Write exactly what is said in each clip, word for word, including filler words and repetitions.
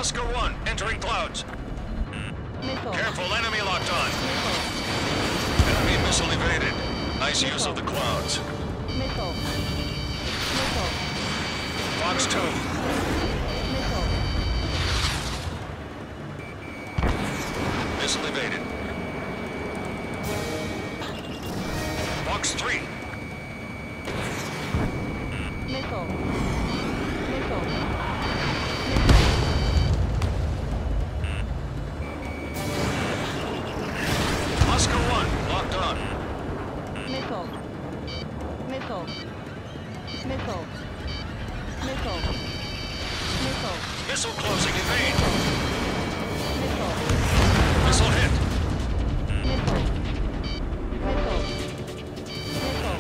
Oscar one, entering clouds. Missile. Careful, enemy locked on. Missile. Enemy missile evaded. Nice use of the clouds. Missile. Missile. Fox two. Missile. Missile evaded. Fox three. Missile. Missile. Oscar one, locked on. Missile. Missile. Missile. Missile. Missile. Missile closing, evade. Missile. Missile hit. Missile. Missile. Missile.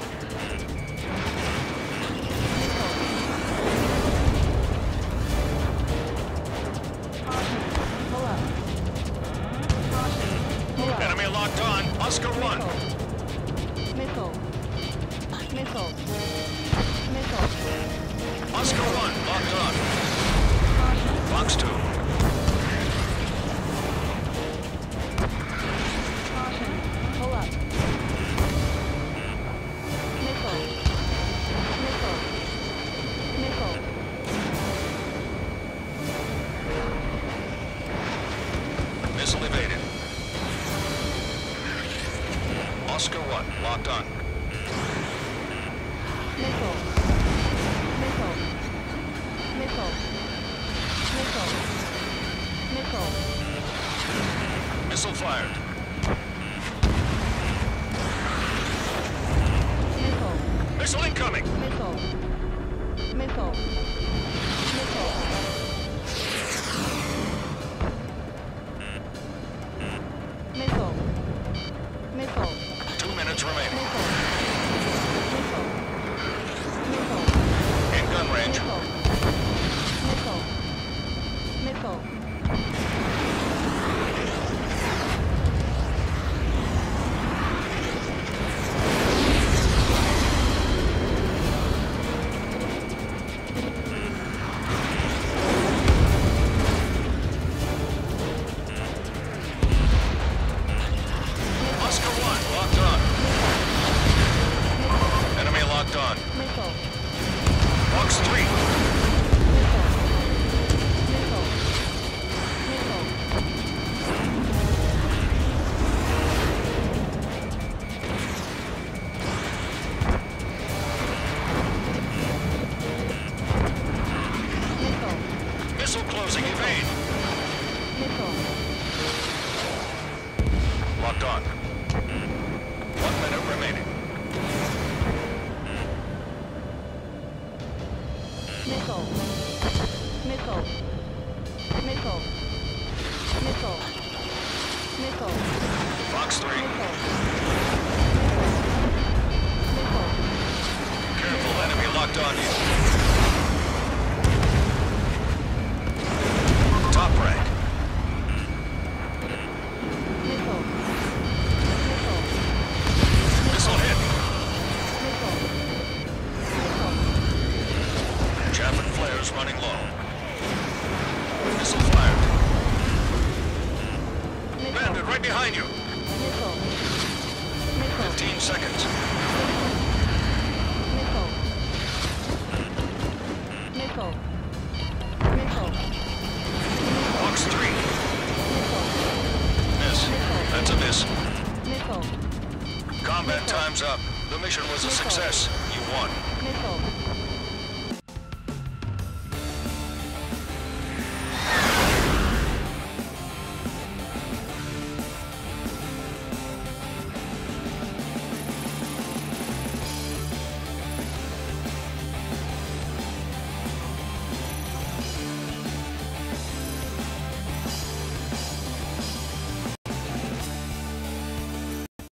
Caution. Pull up. Caution. Pull up. Enemy locked on. Oscar one. Missile. Missile. Missile. Oscar one, locked on. Caution. Fox two. Caution. Pull up. Missile. Missile. Missile. Missile evaded. Oscar one, locked on. Missile. Missile. Missile. Missile. Missile. Missile fired. Missile. Missile incoming. Missile. Missile. Missile. Missile. Missile. Two minutes remaining. Missile. Missile. Missile. In gun range. Missile. Missile. Missile. Oscar one, locked on. Enemy locked on. Missile. Fox three. Missile. Missile. Missile. Missile. Missile closing, evade. Missile. Locked on. One minute remaining. Missile. Missile. Missile. Missile. Missile. Fox three. Missile. Missile. Careful, enemy locked on you. Top rank. Missile. Missile. Missile hit. Missile. Missile. Chaff and flares running low. Missile fired. Bandit right behind you. Missile. Missile. Fifteen seconds. Missile. Missile. Missile. Fox three. Missile. Miss. That's a miss. Missile. Combat time's up. The mission was a success. You won. Missile.